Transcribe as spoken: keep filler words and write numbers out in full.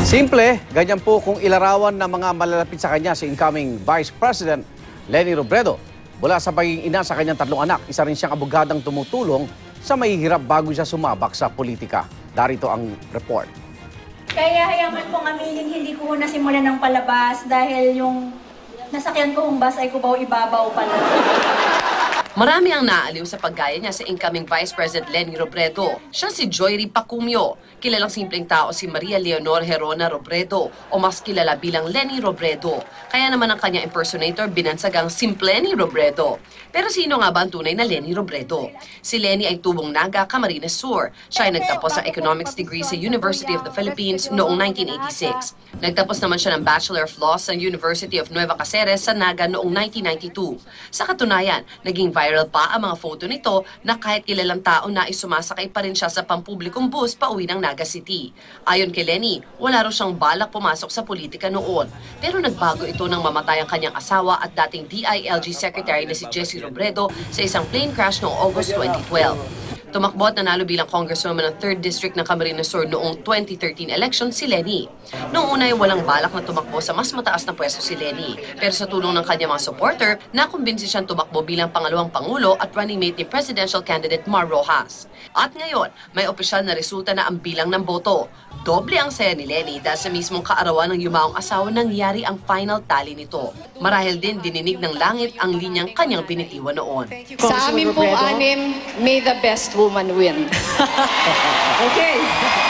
Simple, ganyan po kung ilarawan ng mga malalapit sa kanya si incoming Vice President Leni Robredo. Mula sa pagiging ina sa kanyang tatlong anak, isa rin siyang abogadang tumutulong sa mahihirap bago siya sumabak sa politika. Darito ang report. Kaya hayaman pong aminin, hindi ko nasimulan ng palabas dahil yung nasakyan ko hong bus ay kubaw ibabaw pala. Marami ang naaliw sa paggaya niya sa incoming Vice President Leni Robredo. Siya si Joyri Pacumio. Kilalang simpleng tao si Maria Leonor Herona Robredo o mas kilala bilang Leni Robredo. Kaya naman ang kanyang impersonator binansagang Simpleni Robredo. Pero sino nga ba ang tunay na Leni Robredo? Si Leni ay tubong Naga, Camarines Sur. Siya ay nagtapos ng economics degree sa University of the Philippines noong nineteen eighty-six. Nagtapos naman siya ng Bachelor of Laws sa University of Nueva Cáceres sa Naga noong nineteen ninety-two. Sa katunayan, naging viral pa ang mga photo nito na kahit kilalang tao na isumasakay pa rin siya sa pampublikong bus pauwi ng Naga City. Ayon kay Leni, wala raw siyang balak pumasok sa politika noon. Pero nagbago ito nang mamatay ang kanyang asawa at dating D I L G Secretary na si Jessie Robredo sa isang plane crash noong August twenty twelve. Tumakbo at nanalo bilang congresswoman ng third District ng Camarines Sur noong twenty thirteen election si Leni. Noong una ay walang balak na tumakbo sa mas mataas na pwesto si Leni. Pero sa tulong ng kanyang mga supporter, nakumbinsi siyang tumakbo bilang pangalawang pangulo at running mate ni presidential candidate Mar Rojas. At ngayon, may opisyal na resulta na ang bilang ng boto. Doble ang saya ni Leni dahil sa mismong kaarawan ng yumaong asawa nangyari ang final tally nito. Marahil din dininig ng langit ang linyang kanyang binitiwan noon. Sa amin pong anim, may the best woman win. Okay.